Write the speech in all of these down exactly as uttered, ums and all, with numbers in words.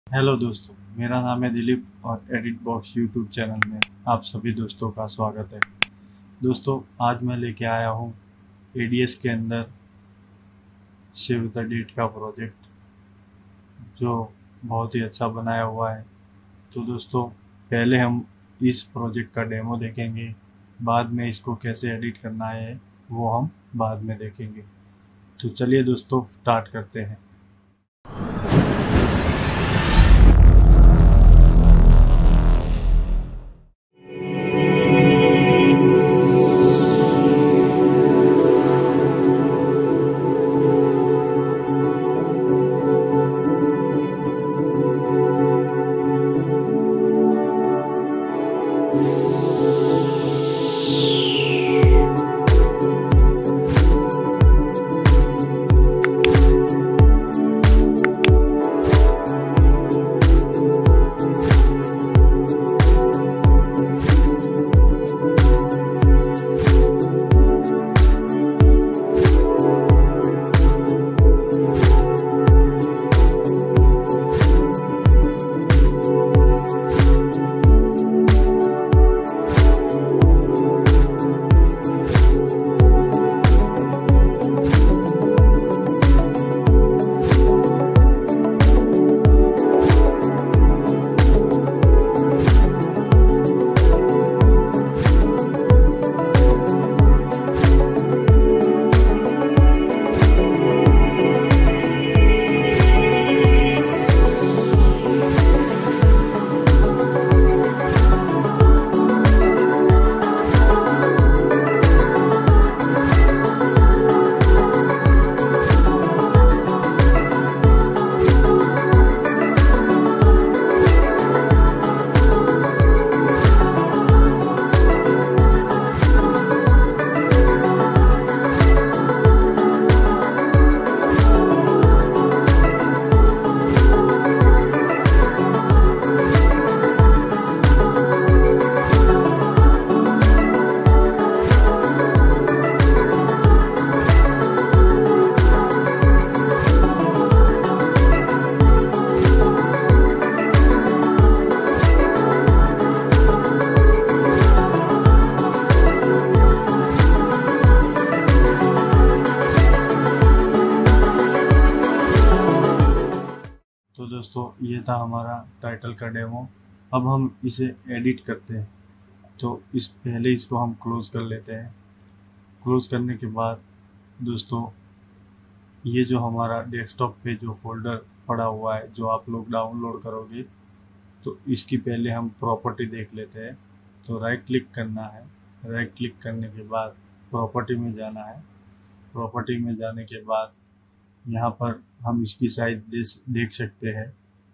Hello दोस्तों, मेरा नाम है दिलीप और एडिट बॉक्स यूट्यूब चैनल में आप सभी दोस्तों का स्वागत है। दोस्तों, आज मैं लेके आया हूँ एडीएस के अंदर सेव द डेट का प्रोजेक्ट, जो बहुत ही अच्छा बनाया हुआ है। तो दोस्तों, पहले हम इस प्रोजेक्ट का डेमो देखेंगे, बाद में इसको कैसे एडिट करना है वो हम बाद में देखेंगे। तो चलिए दोस्तों, स्टार्ट करते हैं। तो दोस्तों, ये था हमारा टाइटल का डेमो। अब हम इसे एडिट करते हैं। तो इस पहले इसको हम क्लोज़ कर लेते हैं। क्लोज़ करने के बाद दोस्तों, ये जो हमारा डेस्कटॉप पे जो फोल्डर पड़ा हुआ है, जो आप लोग डाउनलोड करोगे, तो इसकी पहले हम प्रॉपर्टी देख लेते हैं। तो राइट क्लिक करना है। राइट क्लिक करने के बाद प्रॉपर्टी में जाना है। प्रॉपर्टी में जाने के बाद यहाँ पर हम इसकी साइज देख सकते हैं।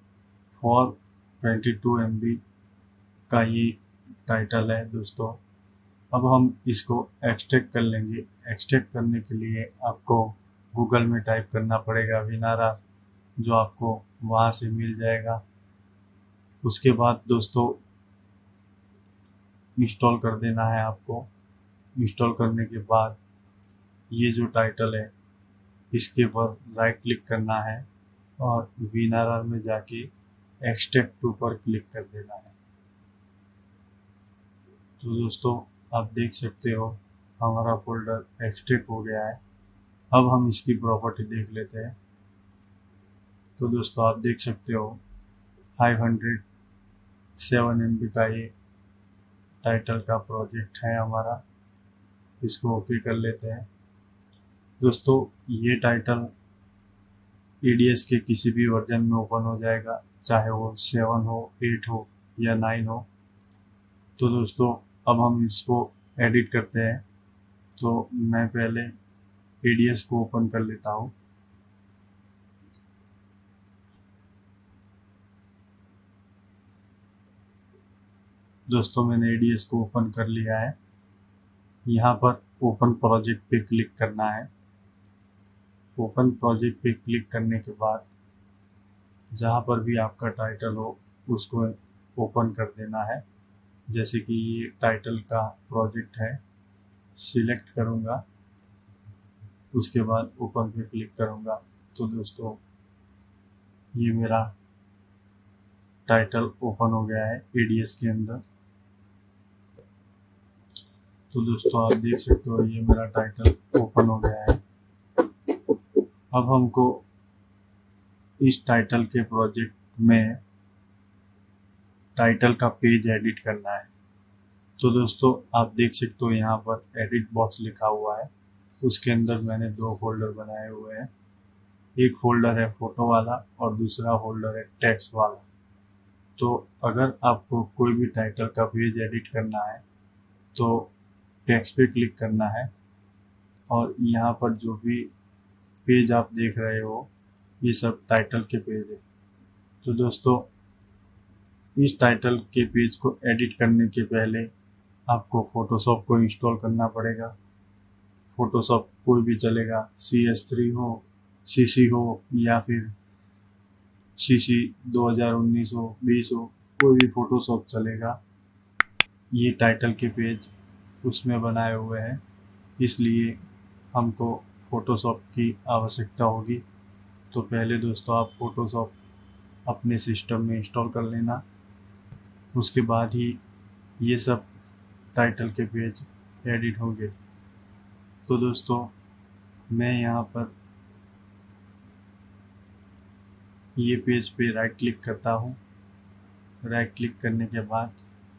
Four twenty two M B का ये टाइटल है दोस्तों। अब हम इसको एक्सट्रैक्ट कर लेंगे। एक्सट्रैक्ट करने के लिए आपको गूगल में टाइप करना पड़ेगा विनारा, जो आपको वहाँ से मिल जाएगा। उसके बाद दोस्तों, इंस्टॉल कर देना है आपको। इंस्टॉल करने के बाद ये जो टाइटल है, इसके पर राइट क्लिक करना है और विनारा में जाके एक्सट्रैक्ट टू पर क्लिक कर देना है। तो दोस्तों, आप देख सकते हो हमारा फोल्डर एक्सट्रैक्ट हो गया है। अब हम इसकी प्रॉपर्टी देख लेते हैं। तो दोस्तों, आप देख सकते हो five hundred seven M B का ये टाइटल का प्रोजेक्ट है हमारा। इसको ओके कर लेते हैं। दोस्तों, ये टाइटल एडीएस के किसी भी वर्जन में ओपन हो जाएगा, चाहे वो सेवन हो, एट हो या नाइन हो। तो दोस्तों, अब हम इसको एडिट करते हैं। तो मैं पहले एडीएस को ओपन कर लेता हूँ। दोस्तों, मैंने एडीएस को ओपन कर लिया है। यहाँ पर ओपन प्रोजेक्ट पे क्लिक करना है। ओपन प्रोजेक्ट पे क्लिक करने के बाद जहाँ पर भी आपका टाइटल हो उसको ओपन कर देना है। जैसे कि ये टाइटल का प्रोजेक्ट है, सिलेक्ट करूँगा, उसके बाद ओपन पे क्लिक करूँगा। तो दोस्तों, ये मेरा टाइटल ओपन हो गया है एडीएस के अंदर। तो दोस्तों आप देख सकते हो ये मेरा टाइटल ओपन हो गया है। अब हमको इस टाइटल के प्रोजेक्ट में टाइटल का पेज एडिट करना है। तो दोस्तों आप देख सकते हो यहाँ पर एडिट बॉक्स लिखा हुआ है, उसके अंदर मैंने दो फोल्डर बनाए हुए हैं। एक फोल्डर है फोटो वाला और दूसरा फोल्डर है टेक्स्ट वाला। तो अगर आपको कोई भी टाइटल का पेज एडिट करना है तो टेक्स्ट पे क्लिक करना है और यहाँ पर जो भी पेज आप देख रहे हो ये सब टाइटल के पेज है। तो दोस्तों इस टाइटल के पेज को एडिट करने के पहले आपको फोटोशॉप को इंस्टॉल करना पड़ेगा। फोटोशॉप कोई भी चलेगा, सी एस थ्री हो, सी सी हो या फिर सी सी दो हज़ार उन्नीस हो, बीस हो, कोई भी फोटोशॉप चलेगा। ये टाइटल के पेज उसमें बनाए हुए हैं, इसलिए हमको फोटोशॉप की आवश्यकता होगी। तो पहले दोस्तों आप फोटोशॉप अपने सिस्टम में इंस्टॉल कर लेना, उसके बाद ही ये सब टाइटल के पेज एडिट होंगे। तो दोस्तों मैं यहाँ पर ये पेज पे राइट क्लिक करता हूँ। राइट क्लिक करने के बाद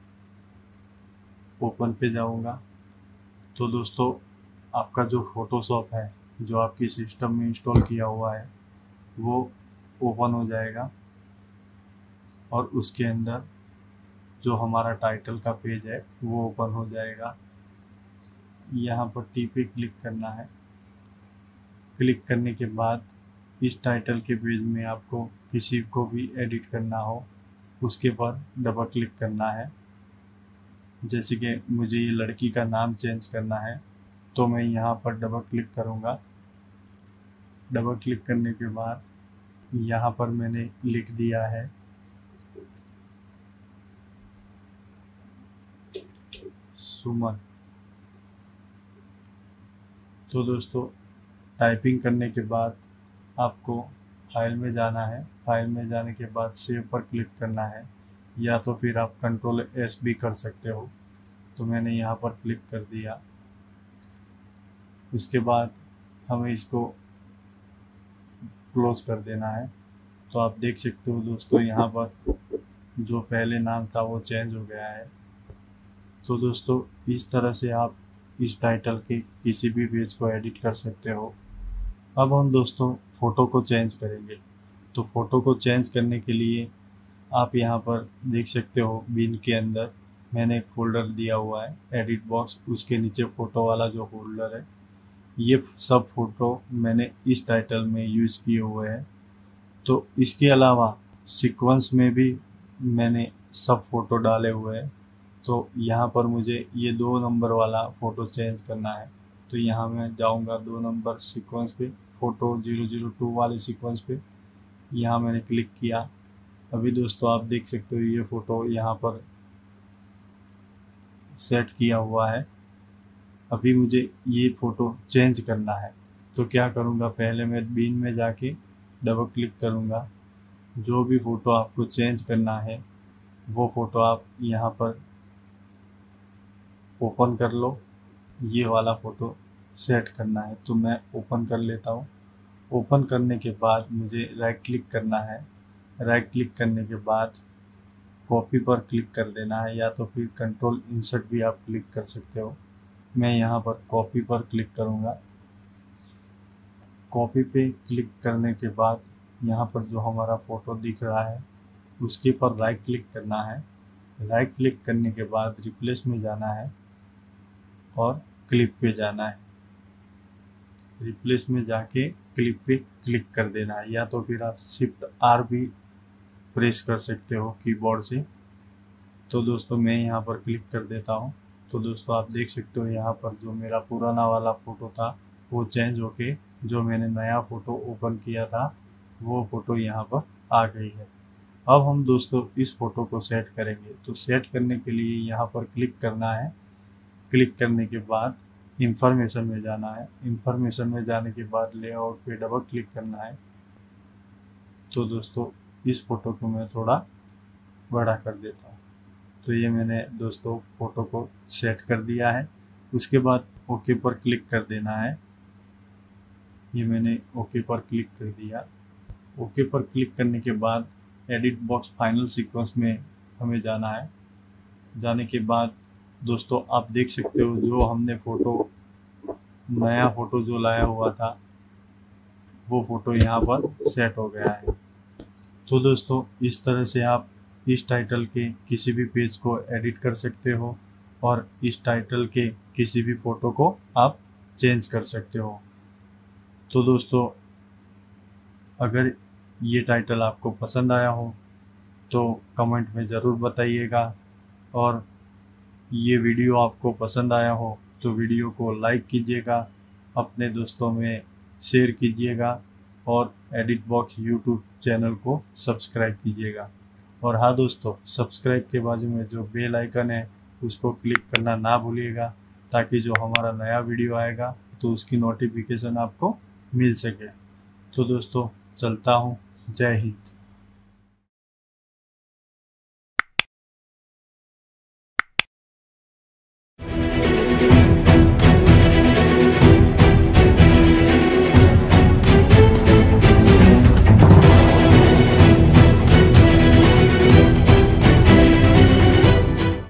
ओपन पे जाऊँगा। तो दोस्तों आपका जो फोटोशॉप है जो आपकी सिस्टम में इंस्टॉल किया हुआ है वो ओपन हो जाएगा और उसके अंदर जो हमारा टाइटल का पेज है वो ओपन हो जाएगा। यहाँ पर टी पे क्लिक करना है। क्लिक करने के बाद इस टाइटल के पेज में आपको किसी को भी एडिट करना हो उसके पर डबल क्लिक करना है। जैसे कि मुझे ये लड़की का नाम चेंज करना है तो मैं यहाँ पर डबल क्लिक करूँगा। डबल क्लिक करने के बाद यहाँ पर मैंने लिख दिया है सुमन। तो दोस्तों टाइपिंग करने के बाद आपको फाइल में जाना है। फाइल में जाने के बाद सेव पर क्लिक करना है, या तो फिर आप कंट्रोल एस भी कर सकते हो। तो मैंने यहाँ पर क्लिक कर दिया। उसके बाद हमें इसको क्लोज कर देना है। तो आप देख सकते हो दोस्तों यहाँ पर जो पहले नाम था वो चेंज हो गया है। तो दोस्तों इस तरह से आप इस टाइटल के किसी भी पेज को एडिट कर सकते हो। अब हम दोस्तों फ़ोटो को चेंज करेंगे। तो फ़ोटो को चेंज करने के लिए आप यहाँ पर देख सकते हो बिन के अंदर मैंने एक फ़ोल्डर दिया हुआ है एडिट बॉक्स, उसके नीचे फ़ोटो वाला जो फोल्डर है ये सब फ़ोटो मैंने इस टाइटल में यूज़ किए हुए हैं। तो इसके अलावा सीक्वेंस में भी मैंने सब फ़ोटो डाले हुए हैं। तो यहाँ पर मुझे ये दो नंबर वाला फ़ोटो चेंज करना है। तो यहाँ मैं जाऊँगा दो नंबर सीक्वेंस पे, फ़ोटो ज़ीरो ज़ीरो टू वाले सीक्वेंस पे। यहाँ मैंने क्लिक किया। अभी दोस्तों आप देख सकते हो ये फ़ोटो यहाँ पर सेट किया हुआ है। अभी मुझे ये फ़ोटो चेंज करना है। तो क्या करूँगा, पहले मैं बिन में जाके डबल क्लिक करूँगा। जो भी फ़ोटो आपको चेंज करना है वो फ़ोटो आप यहाँ पर ओपन कर लो। ये वाला फ़ोटो सेट करना है तो मैं ओपन कर लेता हूँ। ओपन करने के बाद मुझे राइट क्लिक करना है। राइट क्लिक करने के बाद कॉपी पर क्लिक कर देना है, या तो फिर कंट्रोल इंसर्ट भी आप क्लिक कर सकते हो। मैं यहाँ पर कॉपी पर क्लिक करूँगा। कॉपी पे क्लिक करने के बाद यहाँ पर जो हमारा फ़ोटो दिख रहा है उसके पर राइट क्लिक करना है। राइट क्लिक करने के बाद रिप्लेस में जाना है और क्लिप पे जाना है। रिप्लेस में जाके क्लिप पे क्लिक कर देना है, या तो फिर आप शिफ्ट आर भी प्रेस कर सकते हो कीबोर्ड से। तो दोस्तों मैं यहाँ पर क्लिक कर देता हूँ। तो दोस्तों आप देख सकते हो यहाँ पर जो मेरा पुराना वाला फ़ोटो था वो चेंज होके जो मैंने नया फ़ोटो ओपन किया था वो फ़ोटो यहाँ पर आ गई है। अब हम दोस्तों इस फ़ोटो को सेट करेंगे। तो सेट करने के लिए यहाँ पर क्लिक करना है। क्लिक करने के बाद इंफॉर्मेशन में जाना है। इंफॉर्मेशन में जाने के बाद लेआउट पे डबल क्लिक करना है। तो दोस्तों इस फ़ोटो को मैं थोड़ा बड़ा कर देता हूँ। तो ये मैंने दोस्तों फ़ोटो को सेट कर दिया है। उसके बाद ओके पर क्लिक कर देना है। ये मैंने ओके पर क्लिक कर दिया। ओके पर क्लिक करने के बाद एडिट बॉक्स फाइनल सीक्वेंस में हमें जाना है। जाने के बाद दोस्तों आप देख सकते हो जो हमने फ़ोटो नया फ़ोटो जो लाया हुआ था वो फ़ोटो यहाँ पर सेट हो गया है। तो दोस्तों इस तरह से आप इस टाइटल के किसी भी पेज को एडिट कर सकते हो और इस टाइटल के किसी भी फ़ोटो को आप चेंज कर सकते हो। तो दोस्तों अगर ये टाइटल आपको पसंद आया हो तो कमेंट में ज़रूर बताइएगा, और ये वीडियो आपको पसंद आया हो तो वीडियो को लाइक कीजिएगा, अपने दोस्तों में शेयर कीजिएगा और एडिट बॉक्स यूट्यूब चैनल को सब्सक्राइब कीजिएगा। और हाँ दोस्तों, सब्सक्राइब के बाजू में जो बेल आइकन है उसको क्लिक करना ना भूलिएगा, ताकि जो हमारा नया वीडियो आएगा तो उसकी नोटिफिकेशन आपको मिल सके। तो दोस्तों चलता हूँ। जय हिंद।